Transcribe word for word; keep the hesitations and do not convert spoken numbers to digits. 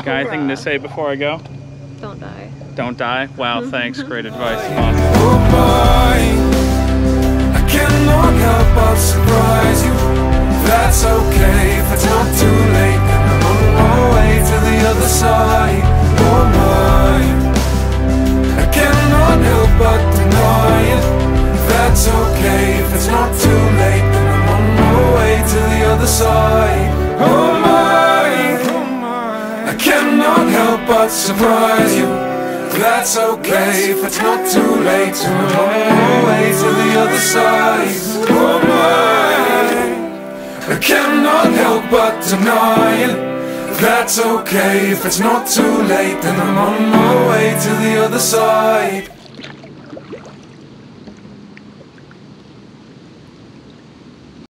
Got anything to say before I go? Don't die. Don't die? Wow, thanks. Great advice. Oh, Awesome. Oh my, I cannot help but surprise you. That's okay if it's not too late, then I'm on my way to the other side. Oh my, I cannot help but deny it. That's okay if it's not too late, then I'm on my way to the other side. Oh my, I cannot help but surprise you. That's okay if it's not too late, so I'm on my way to the other side. Oh my, I cannot help but deny it. That's okay if it's not too late, then I'm on my way to the other side.